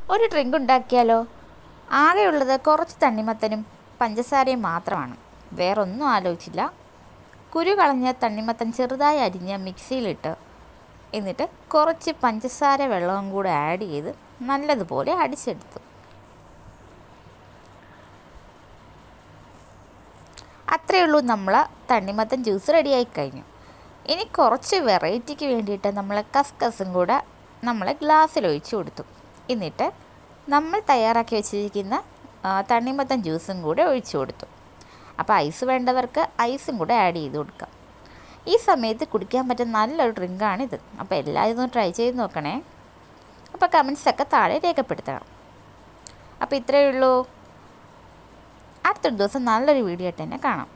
ഒരു ഡ്രിങ്ക് ഉണ്ടാക്കിയാലോ? ആകെയുള്ളത് കുറച്ച് തണ്ണിമത്തനും പഞ്ചസാരയും മാത്രമാണ്. വേറൊന്നും ആലോചിച്ചില്ല. കുരു കളഞ്ഞ തണ്ണിമത്തൻ ചെറുതായി അരിഞ്ഞ് മിക്സിയിലിട്ട് എന്നിട്ട് കുറച്ച് പഞ്ചസാര വെള്ളവും കൂടെ ആഡ് ചെയ്ത് നല്ലതുപോലെ അടിച്ചെടുത്തു. അത്രയേ ഉള്ളൂ, നമ്മൾ തണ്ണിമത്തൻ ജ്യൂസ് റെഡിയായി കഴിഞ്ഞു. ഇനി കുറച്ച് വെറൈറ്റിക്ക് വേണ്ടിയിട്ട് നമ്മൾ കസ്കസും കൂടെ നമ്മൾ ഗ്ലാസ്സിൽ ഒഴിച്ചു കൊടുത്തു. എന്നിട്ട് നമ്മൾ തയ്യാറാക്കി വെച്ചിരിക്കുന്ന തണ്ണിമത്തൻ ജ്യൂസും കൂടെ ഒഴിച്ചു കൊടുത്തു. അപ്പോൾ ഐസ് വേണ്ടവർക്ക് ഐസും കൂടെ ആഡ് ചെയ്ത് കൊടുക്കാം. ഈ സമയത്ത് കുടിക്കാൻ പറ്റുന്ന നല്ലൊരു ഡ്രിങ്കാണിത്. അപ്പോൾ എല്ലാവരും ഒന്ന് ട്രൈ ചെയ്ത് നോക്കണേ. അപ്പോൾ കമൻസൊക്കെ താഴെ രേഖപ്പെടുത്തണം. അപ്പോൾ ഇത്രയേ ഉള്ളൂ. അടുത്തൊരു ദിവസം നല്ലൊരു വീഡിയോ ആയിട്ട് തന്നെ കാണാം.